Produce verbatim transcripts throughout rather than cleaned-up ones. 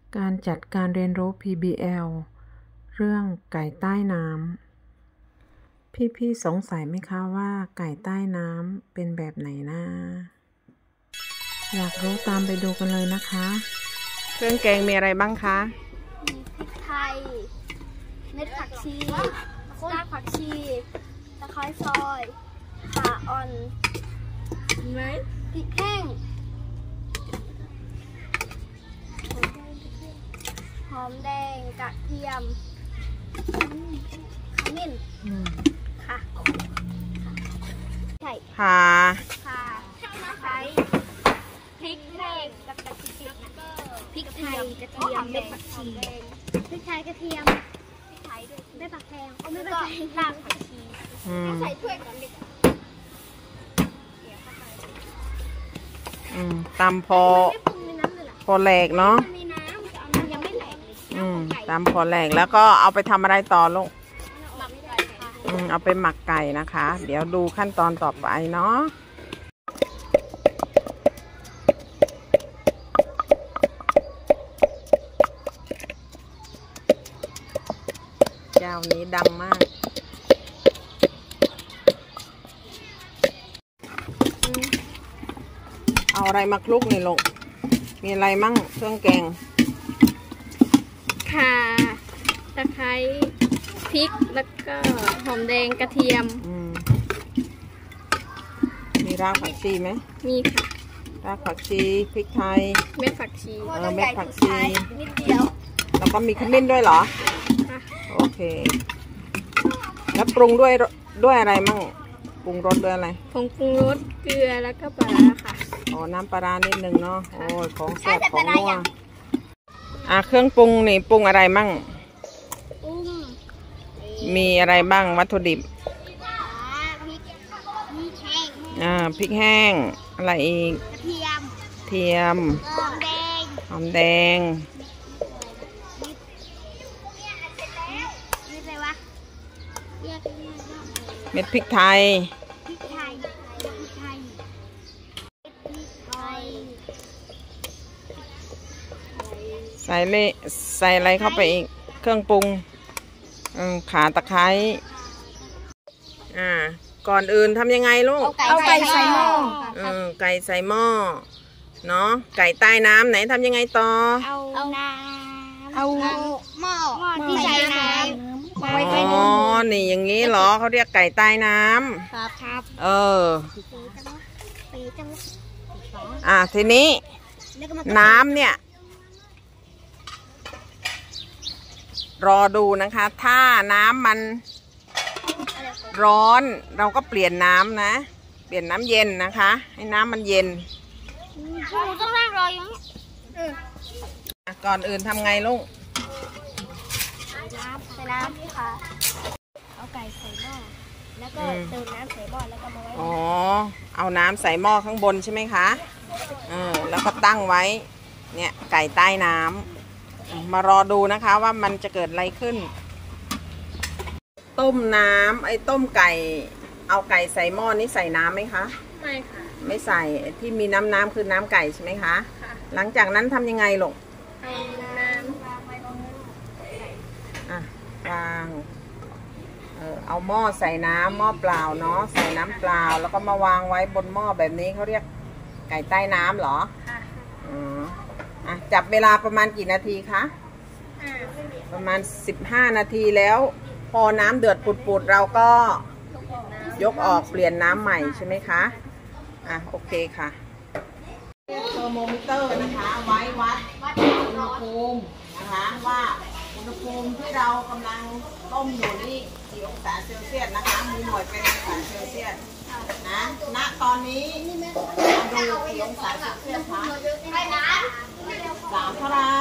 การจัดการเรียนรู้ พี บี แอล เรื่องไก่ใต้น้ำพี่ๆสงสัยไหมคะว่าไก่ใต้น้ำเป็นแบบไหนนะอยากรู้ตามไปดูกันเลยนะคะเครื่องแกงมีอะไรบ้างคะมีพริกไทยเม็ดผักชีรากผักชีตะไคร้ซอยข่าอ่อนไหมพริกแห้งหอมแดงกระเทียมขมิ้นค่ะไข่ค่ะค่ะตะไคร้พริกแห้งกับกระเทียมพริกไทยกระเทียมเม็ดผักชีพริกไทยกระเทียมพริกไทยด้วยเม็ดผักแพงเอาเม็ดผักแพงรากผักชีใส่ถ้วยก่อนดิอืมตำพอพอแหลกเนาะอืมตำพอแหลกแล้วก็เอาไปทำอะไรต่อลูกอืมเอาไปหมักไก่นะคะเดี๋ยวดูขั้นตอนต่อไปเนาะเจ้านี้ดังมากเอาอะไรมาคลุกนี่ลูกมีอะไรมั่งเครื่องแกงข่าตะไคร้พริกแล้วก็หอมแดงกระเทียมมีรากผักชีไหมมีค่ะรากผักชีพริกไทยเม็ดผักชีเออเม็ดผักชีนิดเดียวแล้วก็มีขมิ้นด้วยเหรอโอเคแล้วปรุงด้วยด้วยอะไรมั่งปรุงรสด้วยอะไรผงปรุงรสเกลือแล้วก็ปลาร้าค่ะอ๋อน้ำปลาร้านิดนึงเนาะโอ้ยของแซ่บของนัวอ่ะเครื่องปรุงนี่ปรุงอะไรมั่งมีอะไรบ้างวัตถุดิบอ่าพริกแห้งอะไรอีกเทียมเทียมหอมแดงหอมแดงเม็ดพริกไทยพริกไทยพริกไทยพริกไทยใส่เละใส่อะไรเข้าไปอีกเครื่องปรุงข่าตะไคร้อ่าก่อนอื่นทำยังไงลูกเอาไก่ใส่หม้อเออไก่ใส่หม้อเนาะไก่ใต้น้ำไหนทำยังไงต่อเอาน้ำเอาหม้อที่ใส่น้ำอ๋อนี่อย่างนี้เหรอเขาเรียกไก่ใต้น้ำครับครับเอออ่ะทีนี้น้ำเนี่ยรอดูนะคะถ้าน้ำมันร้อนเราก็เปลี่ยนน้ำนะเปลี่ยนน้ำเย็นนะคะให้น้ำมันเย็นต้องนั่งรออย่างนี้ก่อนอื่นทำไงลูกใส่น้ำใส่น้ำนี่ค่ะเอาไก่ใส่หม้อแล้วก็เติมน้ำใส่หม้อแล้วก็มาไว้อ๋อเอาน้ำใส่หม้อข้างบนใช่ไหมคะเออแล้วก็ตั้งไว้เนี่ยไก่ใต้น้ำมารอดูนะคะว่ามันจะเกิดอะไรขึ้นต้มน้ำไอ้ต้มไก่เอาไก่ใส่หม้อนี้ใส่น้ำไหมคะไม่ค่ะไม่ใส่ที่มีน้ำน้ำคือน้ำไก่ใช่ไหมคะค่ะหลังจากนั้นทำยังไงลูกเอาน้ำอ่ะวางเออเอาหม้อใส่น้ำหม้อเปล่าเนาะใส่น้ำเปล่าแล้วก็มาวางไว้บนหม้อแบบนี้เขาเรียกไก่ใต้น้ำเหรอค่ะอ๋ออ่ะจับเวลาประมาณกี่นาทีคะประมาณสิบห้านาทีแล้วพอน้ำเดือดปุดๆเราก็ยกออกเปลี่ยนน้ำใหม่ใช่ไหมคะอ่ะโอเคค่ะเทอร์โมมิเตอร์นะคะไว้วัดวัดอุณหภูมินะคะว่าอุณหภูมิที่เรากำลังต้มอยู่นี่กี่องศาเซลเซียสนะคะมีหน่วยเป็นองศาเซลเซียสนะณตอนนี้ดูกี่องศาเซลเซียสคะสามเท่าไร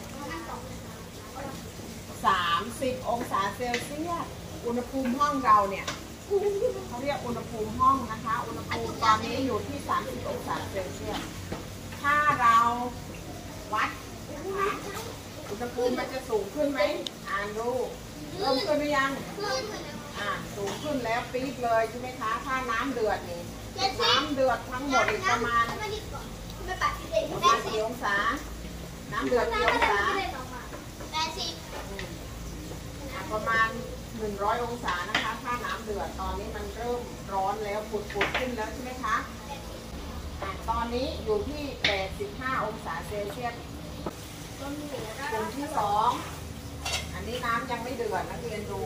สามสิบองศาเซลเซียสอุณหภูมิห้องเราเนี่ยเขาเรียกอุณหภูมิห้องนะคะอุณหภูมิตอนนี้อยู่ที่สามสิบองศาเซลเซียสถ้าเราวัดอุณหภูมิมันจะสูงขึ้นไหมอ่านดูเริ่มขึ้นหรือยังอ่าสูงขึ้นแล้วปี๊ดเลยใช่ไหมคะถ้าน้ำเดือดนี่น้ำเดือดทั้งหมดประมาณประมาณกี่องศาน้ำเดือดกี่องศาแปดสิบประมาณหนึ่งร้อยองศานะคะถ้าน้ำเดือดตอนนี้มันเริ่มร้อนแล้วปุดๆขึ้นแล้วใช่ไหมคะตอนนี้อยู่ที่แปดสิบห้าองศาเซลเซียสกลุ่มที่สองอันนี้น้ำยังไม่เดือดนักเรียนดู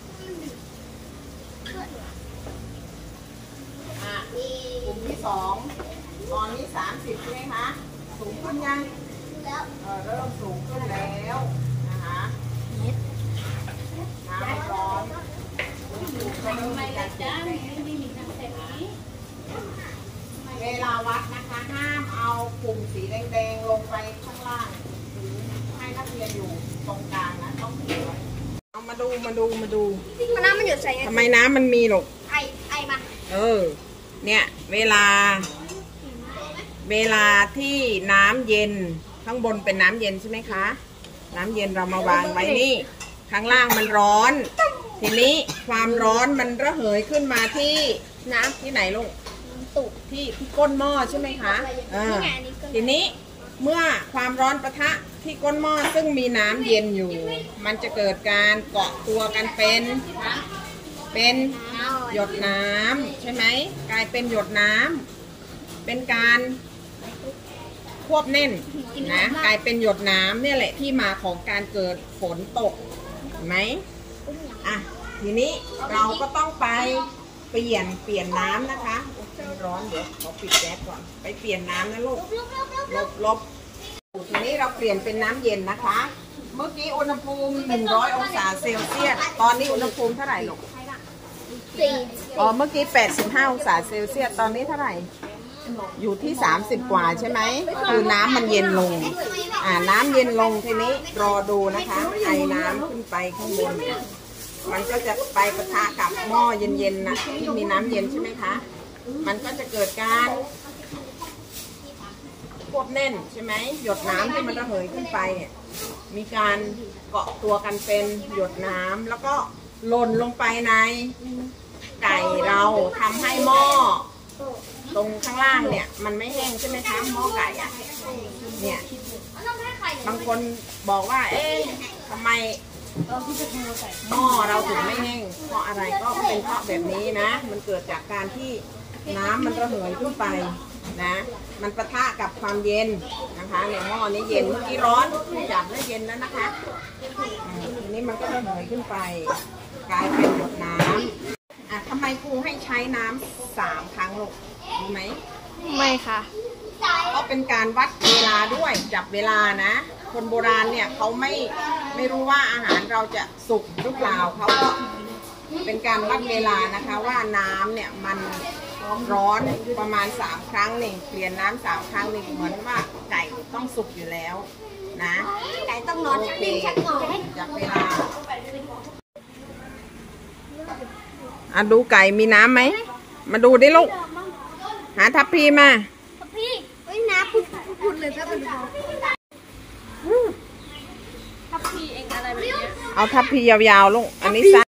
อ่ะกลุ่มที่สองตอนนี้สามสิบใช่ไหมคะสูงขึ้นยังแล้วเออเริ่มสูงขึ้นแล้วนะคะน้ำร้อนไม่ละจ้าไม่มีน้ำเต็มนี้เวลาวัดนะคะห้ามเอากลุ่มสีแดงๆลงไปข้างล่างหรือให้นักเรียนอยู่ตรงกลางนะต้องถือไว้เอามาดูมาดูมาดูน้ำมันหยุดใส่ไงทำไมน้ำมันมีหรอกไอไอมาเออเนี่ยเวลาเวลาที่น้ำเย็นข้างบนเป็นน้ำเย็นใช่ไหมคะน้ำเย็นเรามาวางไว้นี่ข้างล่างมันร้อนทีนี้ความร้อนมันระเหยขึ้นมาที่น้ำที่ไหนลูกตุกที่ที่ก้นหม้อใช่ไหมคะเออทีนี้เมื่อความร้อนปะทะที่ก้นหม้อซึ่งมีน้ำเย็นอยู่มันจะเกิดการเกาะตัวกันเป็นเป็นหยดน้ำใช่ไหมกลายเป็นหยดน้ำเป็นการควบแน่นนะกลายเป็นหยดน้ำเนี่ยแหละที่มาของการเกิดฝนตกเห็นไหมอ่ะทีนี้เราก็ต้องไปเปลี่ยนเปลี่ยนน้ำนะคะร้อนเดี๋ยวขอปิดแก๊สก่อนไปเปลี่ยนน้ำนะลูกลบลบทีนี้เราเปลี่ยนเป็นน้ำเย็นนะคะเมื่อกี้อุณหภูมิหนึ่งร้อยองศาเซลเซียสตอนนี้อุณหภูมิเท่าไหร่ลูกอ๋อเมื่อกี้แปดสิบห้าองศาเซลเซียสตอนนี้เท่าไหร่อยู่ที่สามสิบกว่าใช่ไหมคือน้ำมันเย็นลงอ่าน้ำเย็นลงทีนี้รอดูนะคะไอน้ำขึ้นไปข้างบนมันก็จะไปปะทะกับหม้อเย็นๆนะที่มีน้ำเย็นใช่ไหมคะมันก็จะเกิดการควบแน่นใช่ไหมหยดน้ำที่มันระเหยขึ้นไปมีการเกาะตัวกันเป็นหยดน้ำแล้วก็หล่นลงไปในไก่เราทำให้หม้อตรงข้างล่างเนี่ยมันไม่แห้งใช่ไหมคะหม้อไก่อะเนี่ยบางคนบอกว่าเอ๊ะทำไมหม้อเราถึงไม่แห้งเพราะอะไรก็เป็นเพราะแบบนี้นะมันเกิดจากการที่น้ำมันระเหยขึ้นไปนะมันปะทะกับความเย็นนะคะเนี่ยหม้อนี้เย็นเมื่อกี้ร้อนจับแล้วเย็นแล้วนะคะทีนี้มันก็ระเหยขึ้นไปกลายเป็นหยดน้ำอ่ะทำไมครูให้ใช้น้ำสามครั้งลูกรู้ไหมไม่ค่ะก็เป็นการวัดเวลาด้วยจับเวลานะคนโบราณเนี่ยเขาไม่ไม่รู้ว่าอาหารเราจะสุกหรือเปล่าเขาก็เป็นการวัดเวลานะคะว่าน้ำเนี่ยมันร้อนประมาณสามครั้งนี่เปลี่ยนน้ำสามครั้งนี่เหมือนว่าไก่ต้องสุกอยู่แล้วนะไก่ต้องนอนชักดิ้นชักงอจับเวลาอ่ะดูไก่มีน้ำไหมมาดูดิลูกหาทัพพีมาทัพพีเฮ้ยน้ำพุดพุดเลยแป๊บนึงทัพพีเองอะไรแบบนี้เอาทัพพียาวๆลูกอันนี้ซะ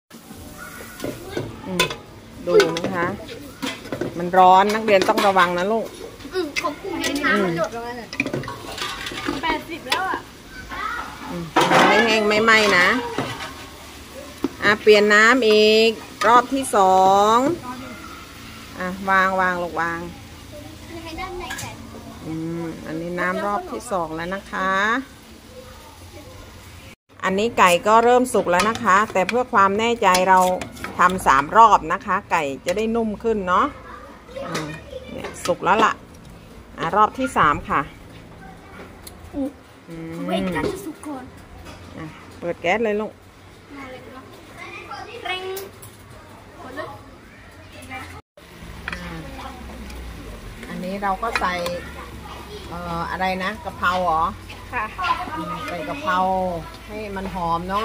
ดูนะคะมันร้อนนักเรียนต้องระวังนะลูกอืมของกูเห็นน้ำมันหยดลงมาเลยแปดสิบแล้วอ่ะไม่แห้งไม่ไหม้นะอ่ะเปลี่ยนน้ำอีกรอบที่สองอ่ะวางวางลูกวางอืมอันนี้น้ำรอบที่สองแล้วนะคะอันนี้ไก่ก็เริ่มสุกแล้วนะคะแต่เพื่อความแน่ใจเราทำสามรอบนะคะไก่จะได้นุ่มขึ้นเนาะเนี่ยสุกแล้วล่ะอ่ะรอบที่สามค่ะเวทจะสุกก่อนเปิดแก๊สเลยลูกอันนี้เราก็ใส่เอ่ออะไรนะกะเพราเหรอค่ะใส่กะเพราให้มันหอมเนาะ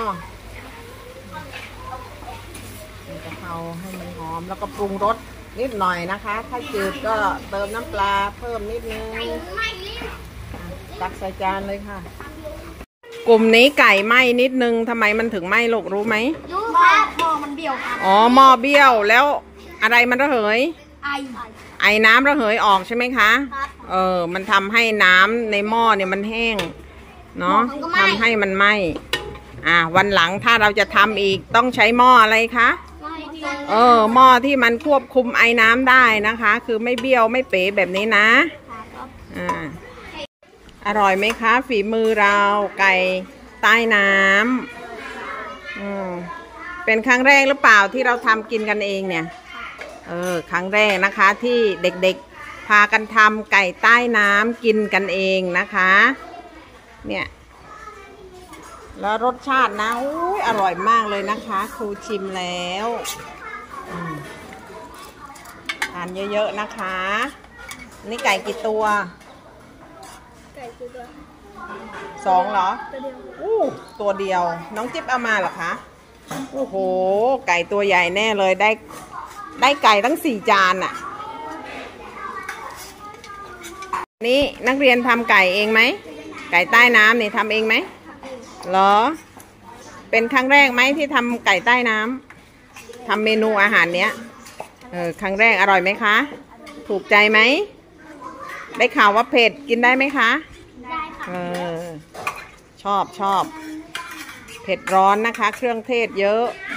ใส่กะเพราให้มันหอมแล้วก็ปรุงรสนิดหน่อยนะคะถ้าจืดก็เติมน้ำปลาเพิ่มนิดนึงตักใส่จานเลยค่ะกลุ่มนี้ไก่ไหม้นิดนึงทำไมมันถึงไหม้ลูกรู้ไหมรู้ค่ะหม้อมันเบี้ยวอ๋อหม้อเบี้ยวแล้วอะไรมันระเหยไอไอน้ำระเหยออกใช่ไหมคะเออมันทำให้น้ำในหม้อเนี่ยมันแห้งเนาะทำให้มันไหม้อ่าวันหลังถ้าเราจะทำอีกต้องใช้หม้ออะไรคะเออหม้อที่มันควบคุมไอ้น้ำได้นะคะ คือไม่เบี้ยวไม่เป๋แบบนี้นะอ่าอร่อยไหมคะฝีมือเราไก่ใต้น้ำอืมเป็นครั้งแรกหรือเปล่าที่เราทำกินกันเองเนี่ยเออครั้งแรกนะคะที่เด็กๆพากันทำไก่ใต้น้ำกินกันเองนะคะเนี่ยแล้วรสชาตินะอุ้ยอร่อยมากเลยนะคะครูชิมแล้วทานเยอะๆนะคะนี่ไก่กี่ตัวไก่กี่ตัวสองเหรอตัวเดียวอู้ตัวเดียวน้องจิ๊บเอามาเหรอคะโอ้โหไก่ตัวใหญ่แน่เลยได้ได้ไก่ตั้งสี่จานอะนี่นักเรียนทำไก่เองไหมไก่ใต้น้ำนี่ทำเองไหมเหรอเป็นครั้งแรกไหมที่ทำไก่ใต้น้ำทำเมนูอาหารเนี้ยเออครั้งแรกอร่อยไหมคะถูกใจไหมได้ข่าวว่าเผ็ดกินได้ไหมคะได้ค่ะเออชอบชอบเผ็ดร้อนนะคะเครื่องเทศเยอะ